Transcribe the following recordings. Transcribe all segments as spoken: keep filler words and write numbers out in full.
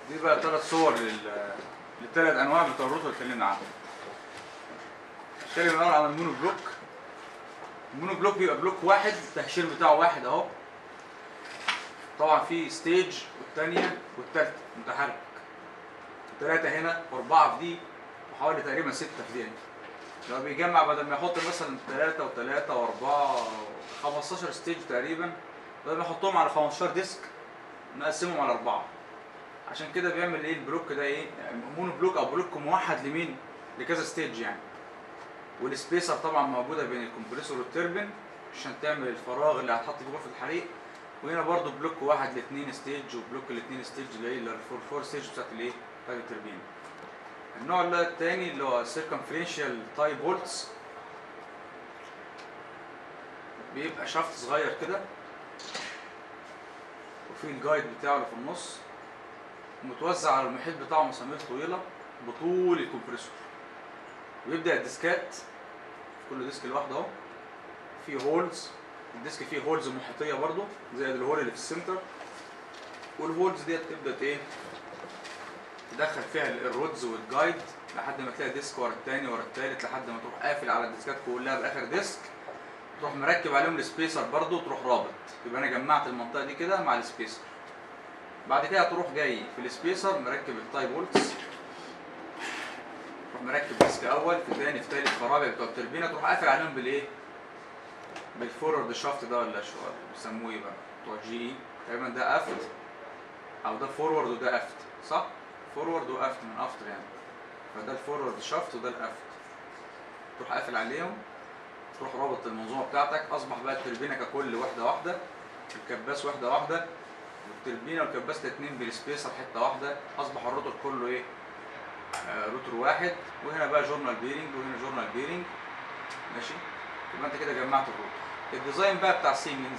دي بقى ثلاث صور لل للثلاث انواع بتوع الروتر اللي اتكلمنا عنهم. نتكلم الاول عن المونو بلوك. المونو بلوك بيبقى بلوك واحد، التهشير بتاعه واحد اهو. طبعا في ستيج والثانيه والثالثه متحرك. ثلاثه هنا واربعه في دي وحوالي تقريبا سته في دي. لو بيجمع بدل ما يحط مثلا ثلاثه وثلاثه واربعه خمستاشر ستيج تقريبا، بدل ما يحطهم على خمستاشر ديسك نقسمهم على اربعه. عشان كده بيعمل ايه البلوك ده ايه؟ يعني مونو بلوك او بلوك موحد لمين؟ لكذا ستيج يعني. والسبيسر طبعا موجوده بين الكمبريسور والتربن عشان تعمل الفراغ اللي هتحط فيه غرفه الحريق. وهنا برضو بلوك واحد لاثنين ستيج وبلوك لاثنين ستيج اللي هي الفور فور ستيج بتاعت الايه؟ بتاعت التربين. النوع اللي الثاني اللي هو سيركمفرنشال تايب بولتس، بيبقى شافت صغير كده وفي الجايد بتاعه اللي في النص، متوزع على المحيط بتاعه مسامير طويله بطول الكمبريسور. ويبدا الديسكات في كل ديسك لوحده اهو في هولز، الديسك فيه هولز محيطيه برضو زي الهول اللي في السنتر. والهولز ديت تبدا ايه؟ تدخل فيها الرودز والجايد لحد ما تلاقي ديسك ورا الثاني ورا الثالث لحد ما تروح قافل على الديسكات كلها باخر ديسك، تروح مركب عليهم السبيسر برضو وتروح رابط. يبقى انا جمعت المنطقه دي كده مع السبيسر. بعد كده تروح جاي في السبيسر مركب التاي بولتس، تروح مركب ديسك اول في ثاني في ثالث في رابع بتوع التربينه، تروح قافل عليهم بالايه؟ بالفورورد شافت ده ولا شو بيسموه ايه بقى؟ بتوع جي اي تقريبا ده افت او ده فورورد وده افت، صح؟ فورورد وافت من افتر يعني. فده الفورورد شافت وده الافت. تروح قافل عليهم، تروح رابط المنظومه بتاعتك. اصبح بقى التربينه ككل واحده واحده، الكباس واحده واحده، والتربينه والكباس الاثنين بالسبيسر حته واحده. اصبح الروتور كله ايه؟ آه روتور واحد. وهنا بقى جورنال بيرنج وهنا جورنال بيرنج، ماشي؟ يبقى انت كده جمعت الروتور. الديزاين بقى بتاع سيمنز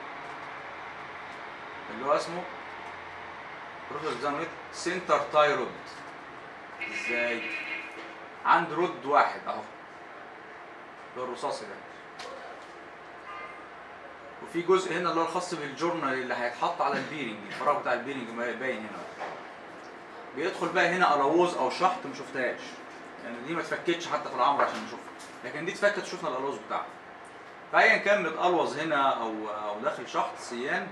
اللي هو اسمه روتور ديزاين سنتر تاي رود. ازاي؟ عند رود واحد اهو، ده الرصاصي ده. وفي جزء هنا اللي هو الخاص بالجورنال اللي هيتحط على البيرنج، الفراغ بتاع البيرنج باين هنا. بيدخل بقى هنا الاوز او شحط ما شفتهاش يعني، دي ما اتفكتش حتى في العمر عشان نشوفها، لكن دي اتفكت شفنا الاوز بتاعها. فايا كان متقلوظ هنا او او داخل شحط سيان،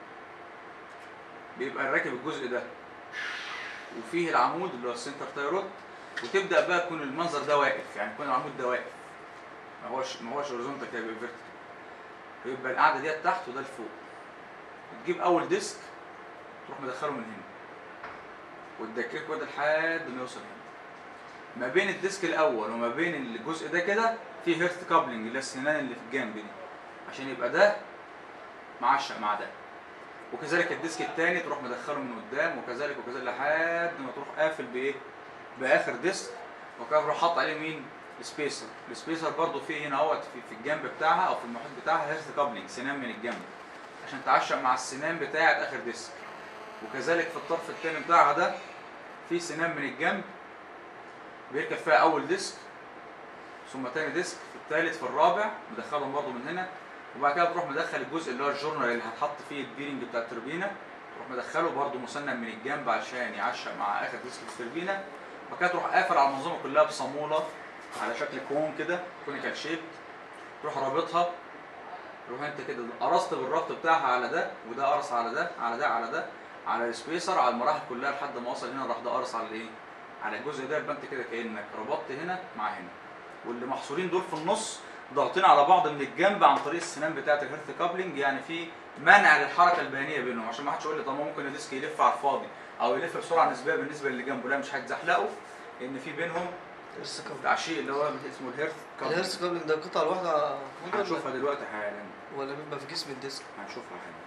بيبقى راكب الجزء ده وفيه العمود اللي هو السنتر تاي رود. وتبدا بقى يكون المنظر ده واقف، يعني يكون العمود ده واقف، ما هوش ما هوش هوريزونتال كده، بيبقى فيرتيكال. ويبقى القاعده ديت تحت وده لفوق. تجيب اول ديسك تروح مدخله من هنا وتدككه كده لحد ما يوصل هنا. ما بين الديسك الاول وما بين الجزء ده كده في هيرت كابلنج اللي هي السنان اللي في الجنب دي، عشان يبقى ده معشق مع ده. وكذلك الديسك الثاني تروح مدخله من قدام، وكذلك وكذلك لحد ما تروح قافل بايه؟ باخر ديسك. وكده تروح حاطط عليه مين؟ السبيسر. السبيسر برضو فيه هنا اهوت في, في الجنب بتاعها او في المحيط بتاعها هيرت كابلنج، سنان من الجنب عشان تعشق مع السنان بتاعه اخر ديسك. وكذلك في الطرف الثاني بتاعها ده في سنان من الجنب بيركب فيها اول ديسك ثم ثاني ديسك في الثالث في الرابع، مدخلهم برضو من هنا. وبعد كده تروح مدخل الجزء اللي هو الجورنال اللي هتحط فيه البيرنج بتاع التوربينه، تروح مدخله برضو مسنن من الجنب عشان يعشق مع اخر ديسك في التوربينه. وبعد كده تروح قافل على المنظومه كلها بصاموله على شكل كون كده، كونيكال شيب. تروح رابطها، تروح انت كده قرصت بالربط بتاعها على ده، وده قرص على ده على ده على ده على السبيسر على المراحل كلها لحد ما وصل هنا. راح ده قرص على الايه؟ على الجزء ده. يبقى انت كده كانك ربطت هنا مع هنا، واللي محصورين دول في النص ضاغطين على بعض من الجنب عن طريق السنان بتاعه الهيرث كابلنج. يعني في منع للحركه البيانيه بينهم، عشان ما حدش يقول لي طب ممكن الديسك يلف على الفاضي او يلف بسرعه نسبيه بالنسبه للي جنبه. لا، مش هيتزحلقوا لان في بينهم تعشيق اللي هو اسمه الهيرث كابلنج. الهيرث كابلنج ده قطعه لوحدها هنشوفها دلوقتي حالا، ولا بيبقى في جسم الديسك؟ هنشوفها حالا.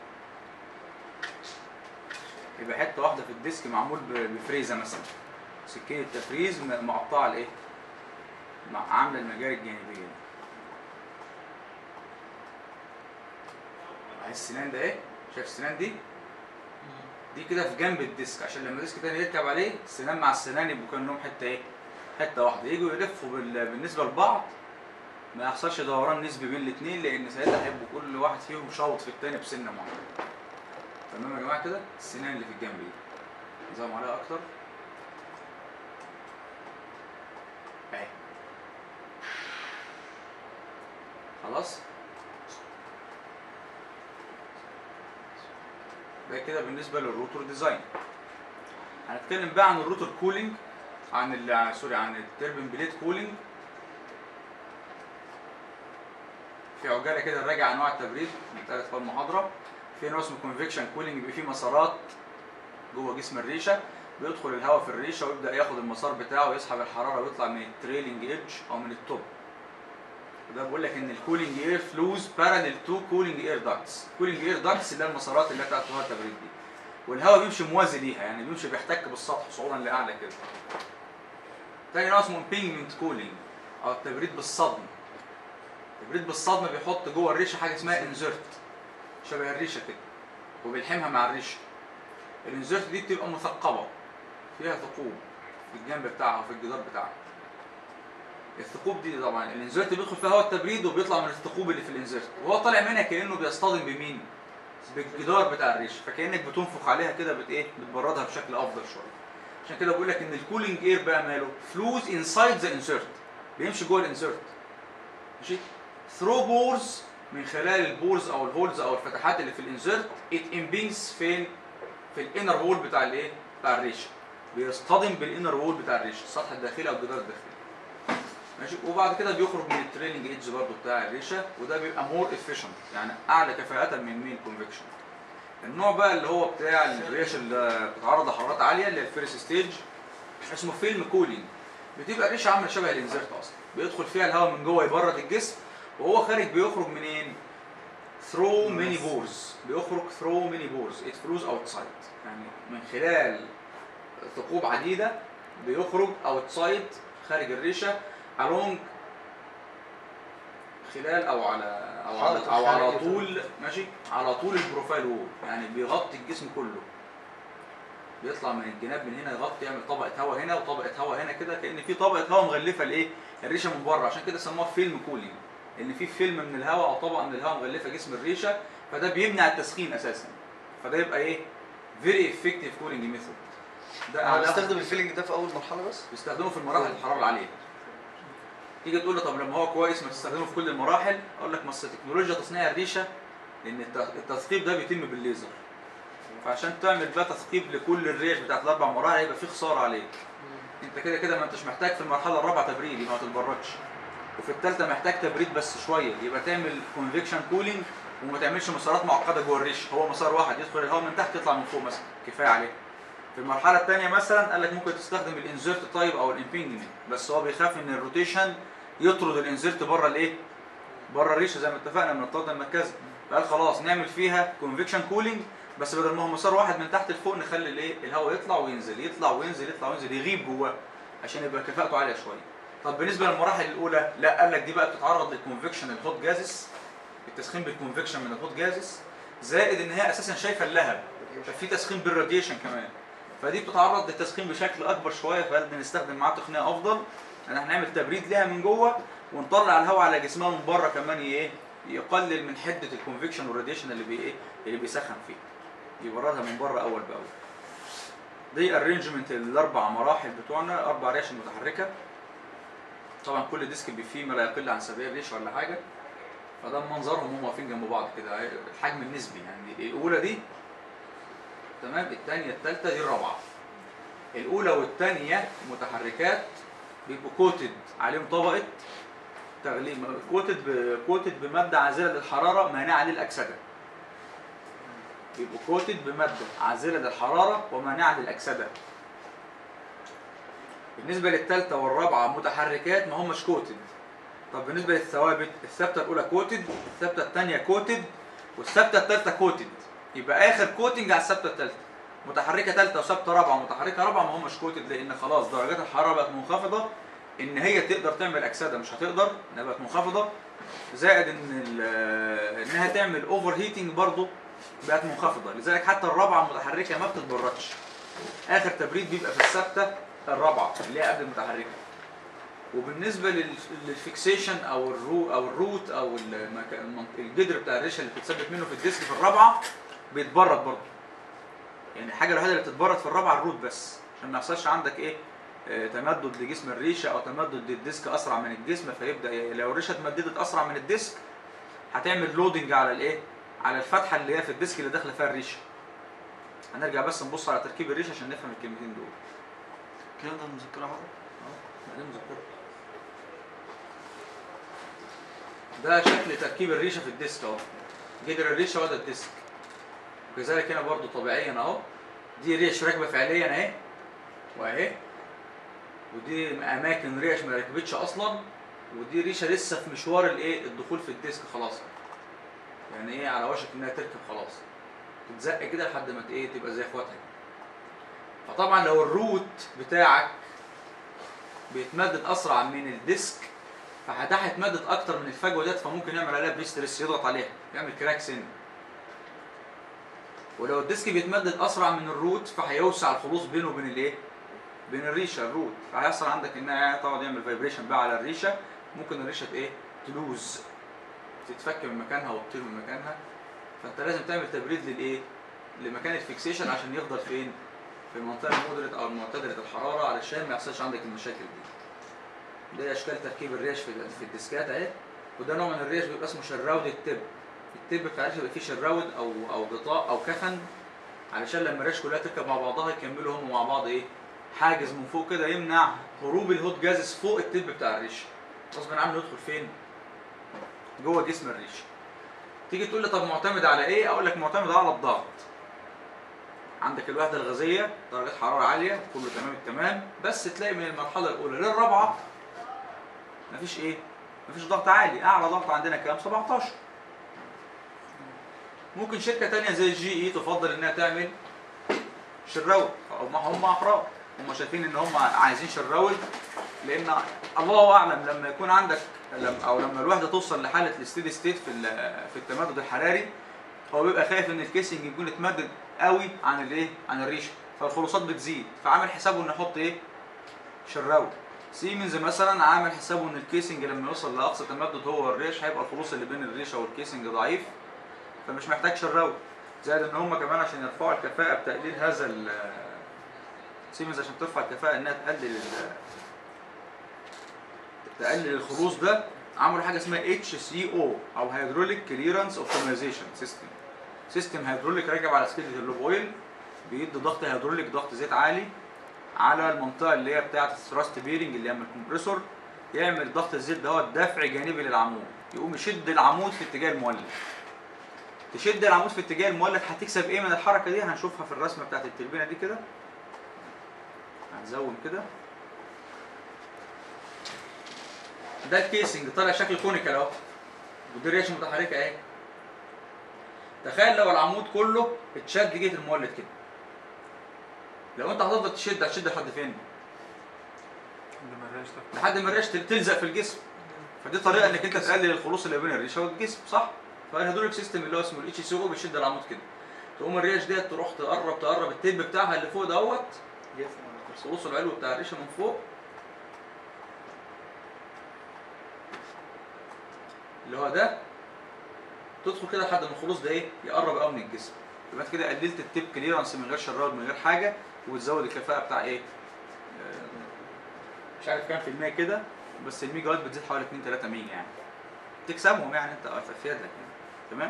يبقى حته واحده في الديسك معمول بفريزه مثلا، سكينه تفريز مقطعه الايه؟ عامله المجاري الجانبيه. عايز السنان ده ايه؟ شايف السنان دي؟ دي كده في جنب الديسك عشان لما الديسك تاني يركب عليه السنان مع السنان يبقوا كانهم حته ايه؟ حته واحده. يجوا يلفوا بالنسبه لبعض ما يحصلش دوران نسبي بين الاثنين، لان ساعتها هيبقوا كل واحد فيهم شاوط في الثاني بسنه معينه. تمام يا جماعه كده؟ السنان اللي في الجنب دي. زوم عليها اكتر اهي. خلاص ده كده بالنسبه للروتور ديزاين. هنتكلم بقى عن الروتور كولينج، عن ال سوري عن التربين بليد كولينج. في عجاله كده نراجع انواع التبريد بتاعت في المحاضره. في نوع اسمه كونفكشن كولينج، بيبقى فيه مسارات جوه جسم الريشه، بيدخل الهواء في الريشه ويبدا ياخد المسار بتاعه ويسحب الحراره ويطلع من التريلينج ايدج او من التوب. وده بيقول لك ان الكولينج اير فلوز باراليل تو كولينج اير داكتس. كولينج اير داكتس اللي هي المسارات اللي بتاعت الهواء التبريد دي، والهواء بيمشي موازي ليها، يعني بيمشي بيحتك بالسطح صعودا لاعلى كده. تاني نوع اسمه امبينجمنت كولينج او التبريد بالصدمه. التبريد بالصدمه بيحط جوه الريشه حاجه اسمها انزرت شبه الريشه كده وبيلحمها مع الريشه. الانزرت دي بتبقى مثقبه فيها ثقوب في الجنب بتاعها وفي الجدار بتاعها. الثقوب دي طبعا الانزرت بيدخل فيها هواء التبريد وبيطلع من الثقوب اللي في الانزرت، وهو طالع منها كانه بيصطدم بمين؟ بالجدار بتاع الريشه، فكانك بتنفخ عليها كده بت ايه؟ بتبردها بشكل افضل شويه. عشان كده بقول لك ان الكولينج اير بقى ماله؟ فلوز انسايد ذا انسرت، بيمشي جوه الانسرت. ماشي؟ ثرو بورز، من خلال البورز او الهولز او الفتحات اللي في الانسرت، ات امبينجز فين؟ في الانر وول بتاع الايه؟ بتاع الريشه. بيصطدم بالانر وول بتاع الريشه، السطح الداخلي او الجدار الداخلي. ماشي؟ وبعد كده بيخرج من التريلينج ايدج برضه بتاع الريشه، وده بيبقى مور افيشنت، يعني اعلى كفاءه من مين؟ كونفكشن. النوع بقى اللي هو بتاع الريشه اللي بتتعرض لحرارات عاليه اللي هي الفيرست ستيج اسمه فيلم كولينج. بتبقى الريشه عامله شبه الانزرت اصلا، بيدخل فيها الهواء من جوه يبرد الجسم، وهو خارج بيخرج منين؟ ثرو ميني بورز، بيخرج ثرو ميني بورز ات فلوز اوتسايد، يعني من خلال ثقوب عديده بيخرج اوتسايد خارج الريشه along خلال او على او على او على طول ماشي على طول البروفايل وول، يعني بيغطي الجسم كله. بيطلع من الجناب من هنا يغطي، يعمل طبقه هواء هنا وطبقه هواء هنا كده، كأن في طبقه هواء مغلفه الايه؟ الريشه من بره. عشان كده سموها فيلم كولينج، ان في فيلم من الهواء او طبقه من الهواء مغلفه جسم الريشه، فده بيمنع التسخين اساسا. فده يبقى ايه؟ فيري افكتيف كولينج ميثود. ده بنستخدم الفيلنج ده في اول مرحله بس؟ بيستخدمه في المراحل الحراره العاليه. تيجي تقول له طب لما هو كويس ما تستخدمه في كل المراحل، اقول لك ما اصل تكنولوجيا تصنيع الريشه، لان التثقيب ده بيتم بالليزر، فعشان تعمل بقى تثقيب لكل الريش بتاعت الاربع مراحل هيبقى في خساره عليك. انت كده كده ما انتش محتاج في المرحله الرابعه تبريد، يبقى ما تتبردش، وفي الثالثه محتاج تبريد بس شويه، يبقى تعمل كونفكشن كولينج وما تعملش مسارات معقده جوه الريش، هو مسار واحد يدخل الهواء من تحت يطلع من فوق مثلا، كفايه عليه. في المرحله الثانيه مثلا قال لك ممكن تستخدم الانزرت تايب او الامبينجمنت، بس هو بيخاف ان الروتيشن يطرد الانزرت بره الايه؟ بره الريشه زي ما اتفقنا من الطرد المركزي. فقال خلاص نعمل فيها كونفكشن كولينج، بس بدل ما هو مسار واحد من تحت لفوق نخلي الايه؟ الهواء يطلع وينزل يطلع وينزل يطلع وينزل يغيب جواه عشان يبقى كفاءته عاليه شويه. طب بالنسبه للمراحل الاولى لا، قال لك دي بقى بتتعرض للكونفكشن الهوت جازس، التسخين بالكونفكشن من الهوت جازس، زائد ان هي اساسا شايفه اللهب، ففي تسخين بالراديشن كمان، فدي بتتعرض للتسخين بشكل اكبر شويه، فبدنا نستخدم معاها تقنيه افضل ان احنا نعمل تبريد ليها من جوه ونطلع الهواء على جسمها من بره كمان، ايه؟ يقلل من حده الكونفكشن والراديشن اللي بي ايه؟ اللي بيسخن فيه، يبردها من بره اول باول. دي ارينجمنت الاربع مراحل بتوعنا، اربع ريش متحركه. طبعا كل ديسك بيبقى فيه ما لا يقل عن سبعين ريش ولا حاجه، فده منظرهم هم واقفين جنب بعض كده، الحجم النسبي يعني الاولى دي تمام، الثانيه الثالثه دي الرابعه. الاولى والثانيه متحركات بيبقوا كوتد عليهم طبقه تغليف، كوتد كوتد بماده عازله للحراره مانعه للاكسده. بيبقوا كوتد بماده عازله للحراره ومانعه للاكسده. بالنسبه للثالثه والرابعه متحركات ما هماش كوتد. طب بالنسبه للثوابت، الثابته الاولى كوتد، الثابته الثانيه كوتد، والثابته الثالثه كوتد، يبقى اخر كوتنج على الثابته الثالثه. متحركه ثالثه وثابته رابعه ومتحركه رابعه ما هماش كوتد، لان خلاص درجات الحراره بقت منخفضه، ان هي تقدر تعمل اكسده مش هتقدر، انها بقت منخفضه، زائد ان انها تعمل اوفر هيتنج برضه بقت منخفضه، لذلك حتى الرابعه المتحركه ما بتتبردش. اخر تبريد بيبقى في الثابته الرابعه اللي هي قبل المتحركه. وبالنسبه للفيكسيشن او الرو او الروت او الجدر بتاع الريشه اللي بتتثبت منه في الديسك في الرابعه بيتبرد برضه. يعني الحاجه الوحيده اللي بتتبرد في الرابعه الروت بس، عشان ما يحصلش عندك ايه آه، تمدد لجسم الريشه او تمدد للديسك اسرع من الجسم، فيبدا ي- لو الريشه اتمددت اسرع من الديسك هتعمل لودنج على الايه، على الفتحه اللي هي في الديسك اللي داخله فيها الريشه. هنرجع بس نبص على تركيب الريشه عشان نفهم الكلمتين دول. الكلام ده مذكره حضرتك؟ اه، دي مذكره. ده شكل تركيب الريشه في الديسك اهو، جدر الريشه وده الديسك. وكذلك هنا برضو طبيعيا اهو، دي ريش راكبه فعليا اهي واهي، ودي اماكن ريش ما ركبتش اصلا، ودي ريشه لسه في مشوار الايه الدخول في الديسك خلاص، يعني ايه على وشك انها تركب خلاص، تتزق كده لحد ما ايه تبقى زي اخواتها. فطبعا لو الروت بتاعك بيتمدد اسرع من الديسك، فده هيتمدد اكتر من الفجوه ديت، فممكن يعمل عليها بريستريس، يضغط عليها يعمل كراك سن. ولو الديسك بيتمدد اسرع من الروت فهيوسع الخلوص بينه وبين الايه؟ بين الريشه الروت، فهيحصل عندك انها تقعد يعمل فايبريشن بقى على الريشه، ممكن الريشه ايه؟ تلوز، تتفك من مكانها وتطير من مكانها. فانت لازم تعمل تبريد للايه؟ لمكان الفيكسيشن عشان يفضل فين؟ في المنطقه المودريت او معتدله الحراره، علشان ما يحصلش عندك المشاكل دي. ده اشكال تركيب الريش في في الديسكات اهي. وده نوع من الريش بيبقى اسمه شراود التب. التب بتاع الريش بيبقى فيه شراود او او غطاء او كفن، علشان لما الريش كلها تركب مع بعضها يكملوا هم مع بعض ايه؟ حاجز من فوق كده يمنع هروب الهوت جازز فوق التب بتاع الريش، غصب عنه يدخل فين؟ جوه جسم الريش. تيجي تقول لي طب معتمد على ايه؟ اقول لك معتمد على الضغط. عندك الوحده الغازيه درجات حراره عاليه كله تمام التمام، بس تلاقي من المرحله الاولى للرابعه مفيش ايه؟ مفيش ضغط عالي. اعلى ضغط عندنا كام؟ سبعتاشر. ممكن شركه ثانيه زي الجي اي تفضل انها تعمل شراود، هم هم احرار، هم شايفين ان هم عايزين شراود، لان الله اعلم لما يكون عندك او لما الوحده توصل لحاله الستيدي ستيت في في التمدد الحراري، هو بيبقى خايف ان الكيسنج يكون اتمدد قوي عن الايه؟ عن الريشه، فالخلوصات بتزيد، فعامل حسابه انه يحط ايه؟ شراود. سيمنز مثلا عامل حسابه ان الكيسنج لما يوصل لاقصى تمدد هو الريش هيبقى الخلوص اللي بين الريشه والكيسنج ضعيف، فمش محتاج شراود. زائد ان هم كمان عشان يرفعوا الكفاءه بتقليل هذا سيمنز، عشان ترفع الكفاءه انها تقلل تقلل الخلوص ده، عملوا حاجه اسمها اتش سي او او هيدروليك كليرنس اوبتمايزيشن سيستم. سيستم هيدروليك راكب على سكيلة اللوب اويل، بيدي ضغط هيدروليك، ضغط زيت عالي على المنطقه اللي هي بتاعه الثراست بيرنج اللي هي من الكمبريسور، يعمل ضغط الزيت ده دفع جانبي للعمود، يقوم يشد العمود في اتجاه المولد. تشد العمود في اتجاه المولد هتكسب ايه من الحركه دي؟ هنشوفها في الرسمه بتاعه التربينه دي كده. هنزوم كده. ده الكيسنج طالع شكل كونيكال اهو، ودي ريش متحركه اهي. تخيل لو العمود كله اتشد جهه المولد كده، لو انت هتفضل تشد هتشد لحد فين؟ لحد ما الريش تلزق في الجسم. فدي طريقه انك انت تقلل الخلوص اللي بين الريشه والجسم، صح؟ فالهيدروليك سيستم اللي هو اسمه الاتش سي او بيشد العمود كده، تقوم الريش ديت تروح تقرب تقرب التيب بتاعها اللي فوق دوت، الخلوص العلوي بتاع الريشه من فوق اللي هو ده، تدخل كده لحد ما الخلوص ده ايه؟ يقرب قوي من الجسم. يبقى انت كده قللت التيب كليرنس من غير شراود من غير حاجه، وتزود الكفاءه بتاع ايه؟ مش عارف كام في المية كده، بس الميجا وات بتزيد حوالي اتنين تلاتة ميجا يعني. تكسبهم يعني انت في يدك يعني. تمام؟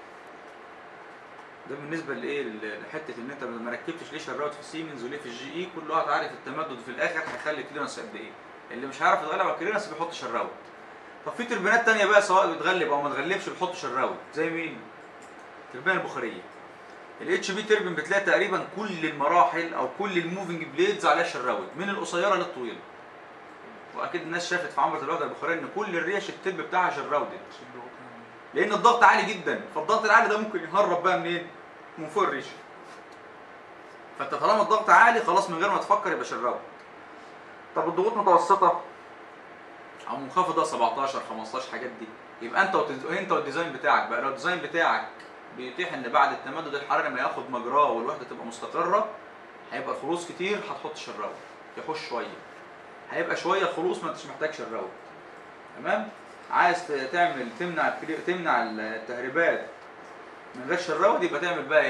ده بالنسبه لايه؟ لحته ان انت ما ركبتش ليه شراود في سيمنز وليه في الجي اي، كل واحد عارف التمدد في الاخر هيخلي الكليرنس قد ايه. اللي مش عارف يتغلب على الكليرنس بيحط شراود. طب في تربينات ثانيه بقى سواء بتغلب او ما تغلبش بتحط شراود، زي مين؟ التربينه البخاريه. الاتش بي تربين بتلاقي تقريبا كل المراحل او كل الموفنج بليدز عليها شراود من القصيره للطويله. واكيد الناس شافت في عمره الوحده البخاريه ان كل الريش التب بتاعها شراودد، لان الضغط عالي جدا، فالضغط العالي ده ممكن يهرب بقى منين؟ من فوق الريشه. فانت طالما الضغط عالي خلاص من غير ما تفكر يبقى شراود. طب الضغوط متوسطه او منخفضه سبعتاشر خمستاشر حاجات دي، يبقى انت وتز... انت والديزاين بتاعك بقى، لو الديزاين بتاعك بيتيح ان بعد التمدد الحراري ما ياخد مجراه والوحده تبقى مستقره، هيبقى الخلوص كتير هتحط شراود يحوش شويه، هيبقى شويه الخلوص ما انتش محتاج شراود. تمام؟ عايز تعمل تمنع تمنع التهريبات من غير شراود، يبقى تعمل بقى ايه؟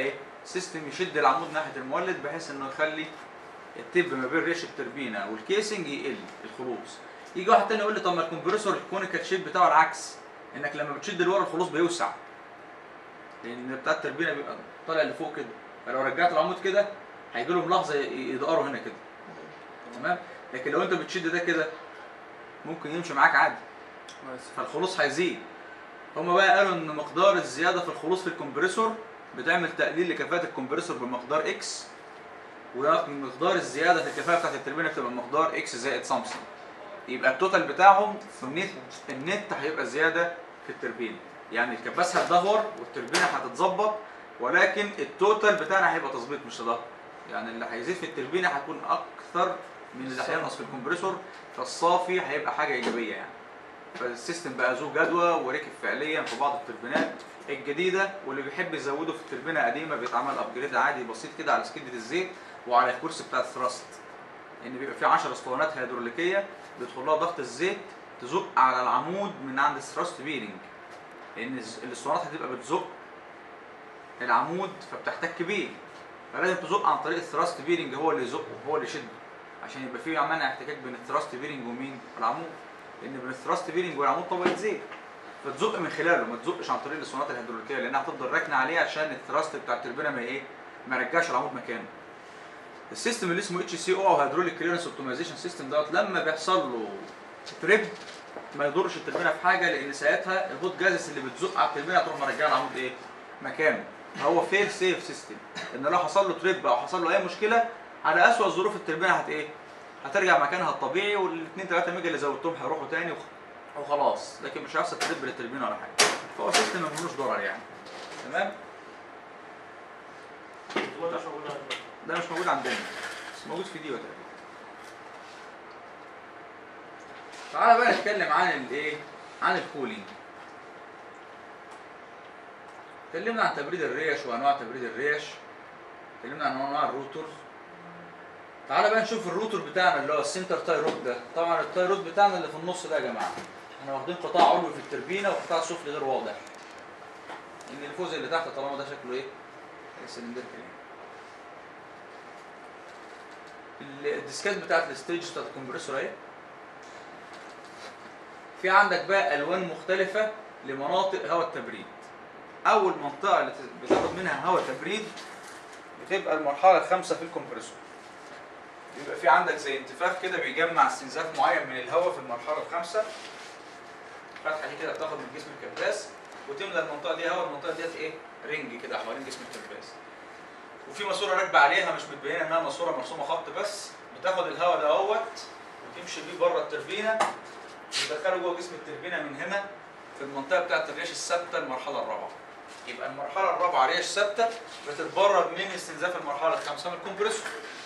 سيستم يشد العمود ناحيه المولد بحيث انه يخلي التب ما بين ريش التربينه والكيسنج يقل الخلوص. يجي واحد تاني يقول لي طب ما الكمبريسور الكونيكال شيب بتاعه العكس، انك لما بتشد لورا الخلوص بيوسع، لان بتاع التربينه بيبقى طالع لفوق كده، فلو رجعت العمود كده هيجي لهم لحظه يدقروا هنا كده. تمام؟ لكن لو انت بتشد ده كده ممكن يمشي معاك عادي، فالخلوص هيزيد. هما بقى قالوا ان مقدار الزياده في الخلوص في الكمبريسور بتعمل تقليل لكفاءه الكمبريسور بمقدار اكس، ومقدار الزياده في الكفاءه بتاعت التربينه بتبقى مقدار اكس زائد سامسونج. يبقى التوتال بتاعهم النت النت هيبقى زياده في التربينه، يعني الكباس هتدهور والتربينه هتتظبط، ولكن التوتال بتاعنا هيبقى تظبيط مش تدهور. يعني اللي هيزيد في التربينه هيكون اكثر من اللي هينقص في الكمبريسور، فالصافي هيبقى حاجه ايجابيه يعني. فالسيستم بقى ذو جدوى وركب فعليا في بعض التربينات الجديده، واللي بيحب يزوده في التربينه قديمه بيتعمل ابجريد عادي بسيط كده على سكينه الزيت وعلى الكرسي بتاع الثراست، ان بيبقى في عشر اسطوانات هيدروليكيه بيدخل لها ضغط الزيت تزق على العمود من عند الثراست بيرنج، لان الاسطوانات هتبقى بتزق العمود فبتحتك بيه، فلازم تزق عن طريق الثراست بيرنج، هو اللي يزقه هو اللي يشده عشان يبقى في منع احتكاك بين الثراست بيرنج ومين؟ العمود، لان بين الثراست بيرنج والعمود طبقه زيت، فتزق من خلاله، ما تزقش عن طريق الاسطوانات الهيدروليكيه لانها هتفضل راكنه عليه عشان الثراست بتاع التربينه ما ايه؟ ما يرجعش العمود مكانه. السيستم اللي اسمه اتش سي او او هيدروليك كليرنس اوبتمايزيشن سيستم دوت لما بيحصل له تريب ما يضرش التربينه في حاجه، لان ساعتها الهوت جازس اللي بتزق على التربينه هتروح مرجعه العمود ايه؟ مكانه. فهو فير سيف سيستم، ان لو حصل له تريب او حصل له اي مشكله على اسوء ظروف التربينه هت ايه؟ هترجع مكانها الطبيعي، والاثنين ثلاثة ميجا اللي زودتهم هيروحوا تاني وخلاص، لكن مش هيحصل تريب للتربينه ولا حاجه. فهو سيستم ما فيهوش ضرر يعني. تمام؟ ده مش موجود عندنا، بس موجود في دي وتقريبا. تعالى بقى نتكلم عن الايه؟ عن الكولينج. اتكلمنا عن تبريد الريش وانواع تبريد الريش. اتكلمنا عن انواع الروتور. تعالى بقى نشوف الروتور بتاعنا اللي هو السنتر تاي رود ده. طبعا التاي رود بتاعنا اللي في النص ده يا جماعه. احنا واخدين قطاع علوي في التربينه وقطاع سفلي غير واضح. ان اللي فوق زي اللي تحت طالما ده شكله ايه؟ السلندر كده. الديسكات بتاعت الستيج بتاعت الكمبريسور اهي. في عندك بقى الوان مختلفه لمناطق هواء التبريد. اول منطقه اللي بتاخد منها هواء تبريد بتبقى المرحله الخامسه في الكمبريسور. بيبقى في عندك زي انتفاخ كده بيجمع استنزاف معين من الهواء في المرحله الخامسه. فتحه دي كده بتاخد من جسم الكباس وتملى المنطقه دي هواء، المنطقه ديت ايه؟ رنج كده حوالين جسم الكباس. وفي ماسوره راكبه عليها مش متبينه انها ماسوره مرسومه خط بس، بتاخد الهواء دوت وتمشي بيه بره التربينه وتدخله جوه جسم التربينه من هنا في المنطقه بتاعت الريش الثابته المرحله الرابعه. يبقى المرحله الرابعه ريش ثابته بتتبرد من استنزاف المرحله الخامسه من الكمبريسور.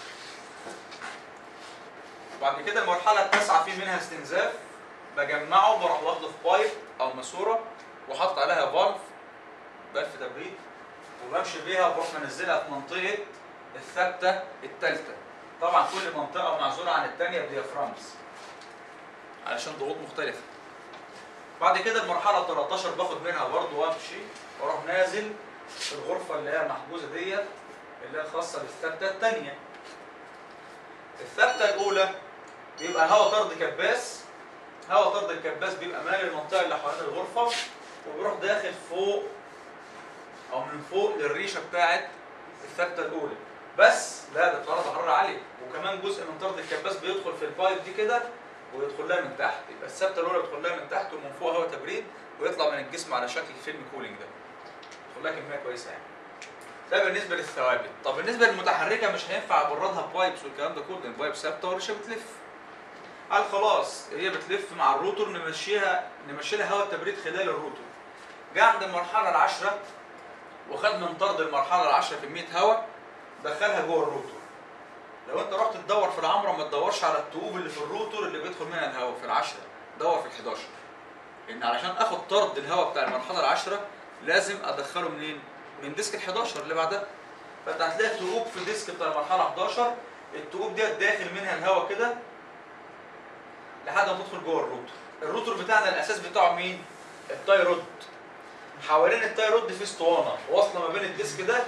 وبعد كده المرحله التاسعه في منها استنزاف بجمعه بروح واخده في بايب او ماسوره وحط عليها فالف فالف تبريد وبمشي بيها وبروح منزلها في منطقه الثابته الثالثه. طبعا كل منطقه معزوله عن الثانيه بديافرامز علشان ضغوط مختلفه. بعد كده المرحله تلتاشر باخد منها برضه وامشي واروح نازل في الغرفه اللي هي محجوزه ديت اللي هي خاصه بالثابته الثانيه. الثابته الاولى بيبقى هواء طرد كباس. هواء طرد الكباس بيبقى مالي المنطقه اللي حوالين الغرفه وبيروح داخل فوق او من فوق للريشه بتاعت الثابته الاولى. بس لا ده بتعرض حراره عاليه، وكمان جزء من طرد الكباس بيدخل في البايب دي كده ويدخل لها من تحت. يبقى الثابته الاولى بيدخل لها من تحت ومن فوق هواء تبريد ويطلع من الجسم على شكل فيلم كولينج ده. يدخل لها كميه كويسه يعني. ده بالنسبه للثوابت. طب بالنسبه للمتحركه مش هينفع ابردها بايبس والكلام ده كله، لان البايب ثابته والريشه بتلف. قال خلاص هي بتلف مع الروتور نمشيها نمشي لها هواء التبريد خلال الروتور. جه عند المرحله العاشره وخد من طرد المرحله العاشره كميه هواء دخلها جوه الروتور. لو انت رحت تدور في العمره ما تدورش على التوب اللي في الروتور اللي بيدخل منها الهواء في العشره، دور في الحداشر. لان علشان اخد طرد الهواء بتاع المرحله العاشره لازم ادخله منين؟ من ديسك الحداشر اللي بعدها. فانت هتلاقي توب في الديسك بتاع المرحله حداشر، التوب ديت داخل منها الهواء كده لحد ما تدخل جوه الروتور. الروتور بتاعنا الاساس بتاعه مين؟ التاي رود. حوالين التاي رود في اسطوانه واصله ما بين الديسك ده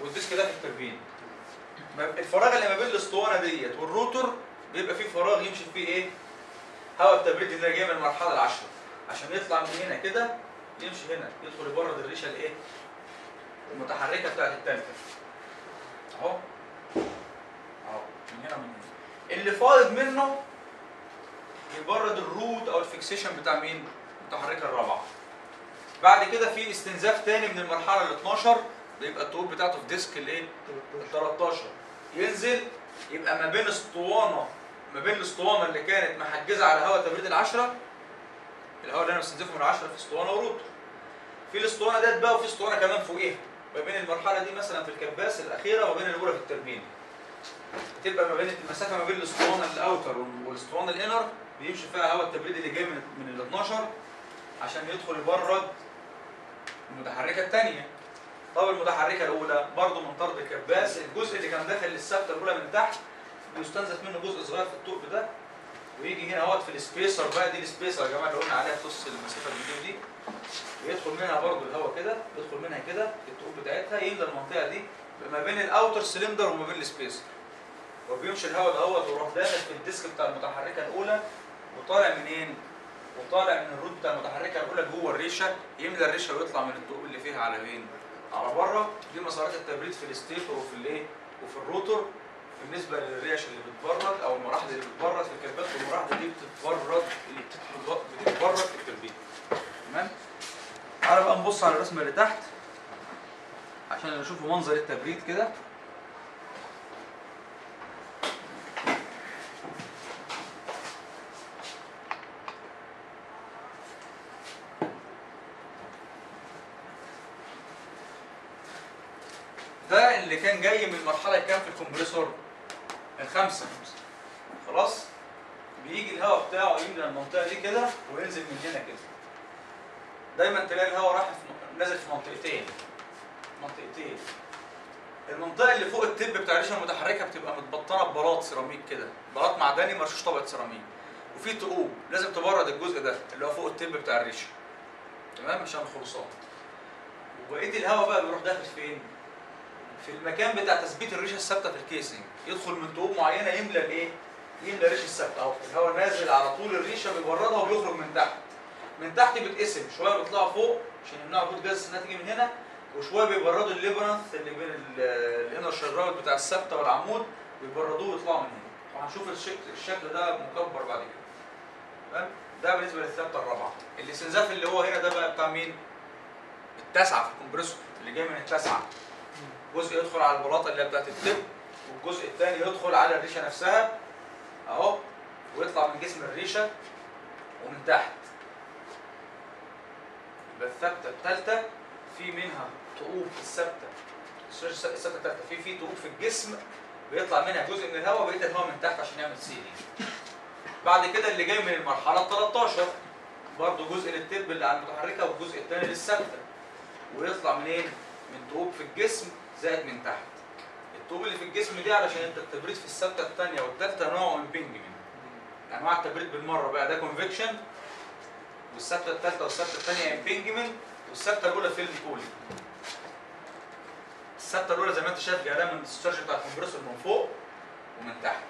والديسك ده في التربين. الفراغ اللي ما بين الاسطوانه ديت والروتور بيبقى فيه فراغ يمشي فيه ايه؟ هواء التبريد اللي جاي من المرحله العاشره، عشان يطلع من هنا كده يمشي هنا يدخل يبرد الريشه الايه؟ المتحركه بتاعت التالتة. اهو اهو من هنا ومن هنا. اللي فاضل منه يبرد الروت او الفيكسيشن بتاع مين؟ المتحركه الرابعه. بعد كده في استنزاف تاني من المرحله ال اتناشر، بيبقى الطوب بتاعته في ديسك الايه؟ ال تلتاشر. ينزل يبقى ما بين اسطوانه ما بين الاسطوانه اللي كانت محجزه على هواء تبريد العشره، الهواء اللي انا مستنزفه من العشره في اسطوانه وروتور. في الاسطوانه ديت بقى وفي اسطوانه كمان فوقيها، ما بين المرحله دي مثلا في الكباس الاخيره وما بين الاولى في التربين. تبقى ما بين المسافه ما بين الاسطوانه الاوتر والاسطوانه الانر بيمشي فيها هواء التبريد اللي جاي من من ال اتناشر عشان يدخل يبرد المتحركه الثانيه. طب المتحركه الاولى برضه من طرد الكباس، الجزء اللي كان داخل الثابته الاولى من تحت بيستنزف منه جزء صغير في الثقب ده، ويجي هنا اهوت في السبيسر بقى. دي السبيسر يا جماعه اللي قلنا عليها تقص المسافه اللي دي، بيدخل منها برضه الهواء كده، بيدخل منها كده الثقوب بتاعتها يملى المنطقه دي ما بين الاوتر سلندر وما بين السبيسر، وبيمشي الهواء دوت ويروح داخل في الديسك بتاع المتحركه الاولى وطالع منين؟ وطالع من الروت بتاع المتحركه الاولى جوه الريشه، يملى الريشه ويطلع من الثقوب اللي فيها على مين؟ على بره. دي مسارات التبريد في الستيتور وفي الايه؟ وفي الروتور بالنسبه للريش اللي بتبرد او المراحل اللي بتبرد في الكربات، والمراحل دي بتتبرد اللي بتتبرد في التربين. تمام؟ تعالى بقى نبص على الرسمه اللي تحت عشان نشوف منظر التبريد كده. ده اللي كان جاي من المرحله الكام في الكمبريسور؟ الخامسه. خلاص؟ بيجي الهواء بتاعه يملى المنطقه دي كده وينزل من هنا كده. دايما تلاقي الهواء راح في نازل في منطقتين. منطقتين. المنطقه اللي فوق التب بتاع الريشه المتحركه بتبقى متبطنه ببلاط سيراميك كده، بلاط معدني مرشوش طبقه سيراميك. وفي ثقوب لازم تبرد الجزء ده اللي هو فوق التب بتاع الريشه. تمام؟ عشان الخرسانه. وبقيه الهواء بقى بيروح داخل فين؟ في المكان بتاع تثبيت الريشه الثابته في الكيسنج، يدخل من ثقوب معينه يملى الايه؟ يملى الريشه الثابته اهو، الهواء نازل على طول الريشه بيبردها وبيخرج من تحت. من تحت بيتقسم، شويه بيطلعوا فوق عشان يمنعوا وجود جاز انها تيجي من هنا، وشويه بيبردوا الليبرانث اللي بين الانر شراوت بتاع الثابته والعمود بيبردوه ويطلعوا من هنا. وهنشوف الشكل الشكل ده مكبر بعد كده. تمام؟ ده بالنسبه للثابته الرابعه. الاستنزاف اللي هو هنا ده بقى بتاع مين؟ التاسعه في الكمبريسور اللي جاي من التاسعه. جزء يدخل على البلاطه اللي هي بتاعت التب، والجزء الثاني يدخل على الريشه نفسها اهو، ويطلع من جسم الريشه ومن تحت. يبقى الثابته الثالثه في منها ثقوب في الثابته، الثابته الثالثه في في ثقوب في الجسم بيطلع منها جزء من الهواء وبقيه الهواء من تحت عشان يعمل سيلينج. بعد كده اللي جاي من المرحله ال تلتاشر برضه جزء للتب اللي على المتحركه والجزء الثاني للثابته، ويطلع منين؟ من ثقوب في الجسم زائد من تحت. الثقوب اللي في الجسم دي علشان انت التبريد في الثابته الثانيه والثالثه نوع امبنجمنت. انواع التبريد بالمره بقى، ده كونفكشن، والثابته الثالثه والثابته الثانيه امبنجمنت، والثابته الاولى فيلم كولينج. الثابته الاولى زي ما انت شايف جايه من الديسشارج بتاع الكمبريسور من فوق ومن تحت.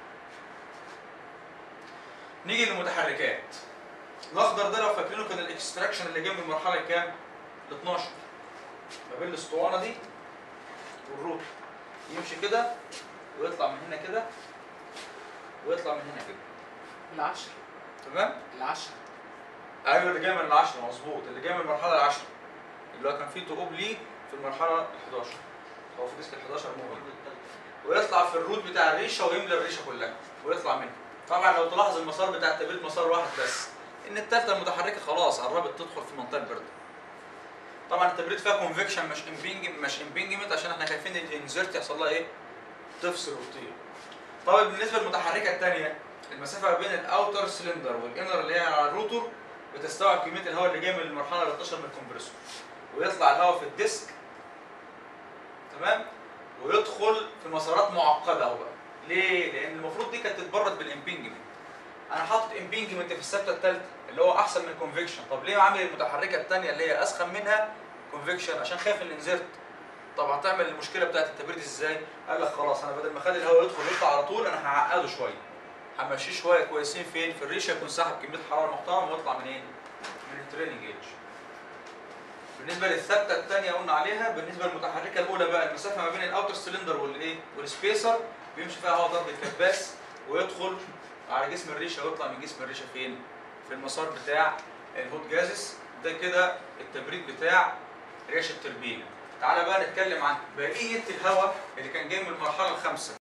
نيجي للمتحركات. الاخضر ده لو فاكرينه كان الاكستراكشن اللي جاي من المرحله الكام؟ ال اتناشر. ما بين الاسطوانه دي والروت يمشي كده ويطلع من هنا كده ويطلع من هنا كده. العشرة. تمام؟ العشرة. ايوه اللي جاي من العشرة مظبوط، اللي جاي من المرحله العشرة اللي هو كان فيه ثقوب ليه في المرحله ال حداشر. هو في ديسك ال حداشر موجود. ويطلع في الروت بتاع الريشه ويملى الريشه كلها ويطلع منها. طبعا لو تلاحظ المسار بتاع التبريد مسار واحد بس، ان الثالثه المتحركه خلاص قربت تدخل في المنطقه البارده. طبعا التبريد فيها كونفكشن مش امبينج مش امبينجمنت عشان احنا خايفين الانزرت يحصل لها ايه؟ تفصل وتطير. طبعا بالنسبه للمتحركه الثانيه المسافه ما بين الاوتر سلندر والانر اللي هي على الروتور بتستوعب كميه الهواء اللي جاي من المرحله ال اتناشر من الكمبريسور، ويطلع الهواء في الديسك. تمام؟ ويدخل في مسارات معقده اهو بقى. ليه؟ لان المفروض دي كانت تتبرد بالامبينجمنت. انا حاطط امبينجمنت في الثابته الثالثه اللي هو احسن من الكونفكشن. طب ليه عامل المتحركه الثانيه اللي هي اسخن منها كونفكشن؟ عشان خايف الانزرت. طب هتعمل المشكله بتاعت التبريد ازاي؟ قال لك خلاص انا بدل ما اخلي الهواء يدخل ويطلع على طول انا هعقده شويه. همشيه شويه كويسين فين؟ في الريشه، يكون سحب كميه حراره محترمه ويطلع منين؟ من التريلنج ايدج. بالنسبه للثابته الثانيه قلنا عليها، بالنسبه للمتحركه الاولى بقى المسافه ما بين الاوتر سلندر والايه؟ والسبيسر بيمشي فيها هواء ضرب الكباس ويدخل على جسم الريشه ويطلع من جسم الريشه فين؟ في المسار بتاع الهوت جازس. ده كده التبريد بتاع ريشه التربينه. تعالى بقى نتكلم عن بقيه الهواء اللي كان جاي من المرحله الخامسه.